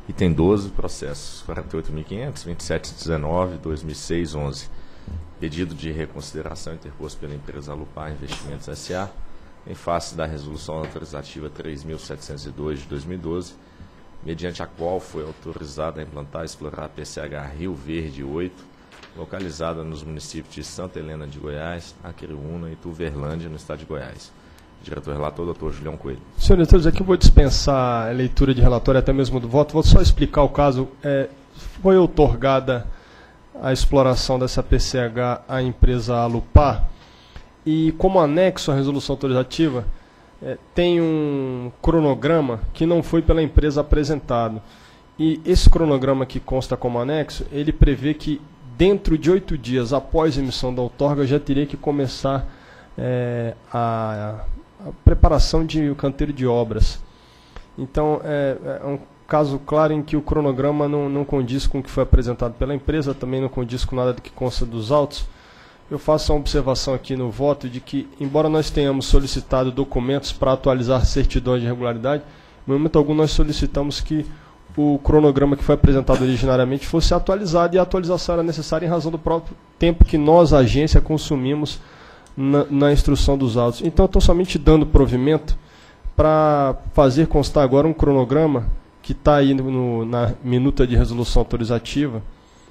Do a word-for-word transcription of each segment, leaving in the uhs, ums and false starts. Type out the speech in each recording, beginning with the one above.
Item doze, processos quarenta e oito mil e quinhentos, vinte e sete dezenove, dois mil e seis, onze. Pedido de reconsideração interposto pela empresa Alupar Investimentos S A em face da resolução autorizativa três mil setecentos e dois de dois mil e doze, mediante a qual foi autorizada a implantar e explorar a P C H Rio Verde oito, localizada nos municípios de Santa Helena de Goiás, Acreúna e Tuverlândia, no estado de Goiás. Diretor relator, doutor Julião Coelho. Senhor diretor, aqui eu vou dispensar a leitura de relatório até mesmo do voto. Vou só explicar o caso. É, foi outorgada a exploração dessa P C H à empresa Alupar e, como anexo à resolução autorizativa, é, tem um cronograma que não foi pela empresa apresentado. E esse cronograma que consta como anexo, ele prevê que dentro de oito dias após a emissão da outorga já teria que começar é, a... a preparação de canteiro de obras. Então, é, é um caso claro em que o cronograma não, não condiz com o que foi apresentado pela empresa, também não condiz com nada do que consta dos autos. Eu faço uma observação aqui no voto de que, embora nós tenhamos solicitado documentos para atualizar certidões de regularidade, no momento algum nós solicitamos que o cronograma que foi apresentado originariamente fosse atualizado, e a atualização era necessária em razão do próprio tempo que nós, a agência, consumimos Na, na instrução dos autos. Então, eu estou somente dando provimento para fazer constar agora um cronograma que está aí no, na minuta de resolução autorizativa,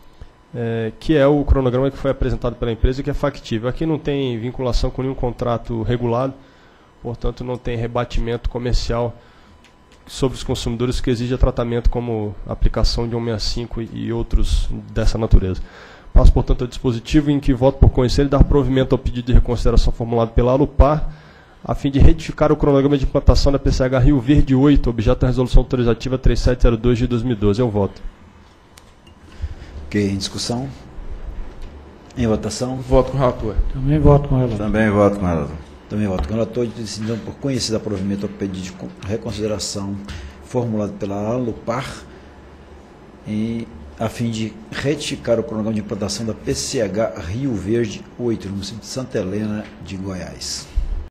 é, que é o cronograma que foi apresentado pela empresa e que é factível. Aqui não tem vinculação com nenhum contrato regulado, portanto, não tem rebatimento comercial sobre os consumidores que exige tratamento como aplicação de cento e sessenta e cinco e outros dessa natureza. Passo, portanto, ao dispositivo em que voto por conhecer e dar provimento ao pedido de reconsideração formulado pela Alupar, a fim de retificar o cronograma de implantação da P C H Rio Verde oito, objeto da resolução autorizativa três mil setecentos e dois de dois mil e doze. Eu voto. Ok, em discussão? Em votação? Voto com o relator. Também voto com o relator. Também voto com o relator. Também voto com o relator, decidindo por conhecer dar provimento ao pedido de reconsideração formulado pela Alupar, em a fim de retificar o cronograma de implantação da P C H Rio Verde oito, no município de Santa Helena de Goiás.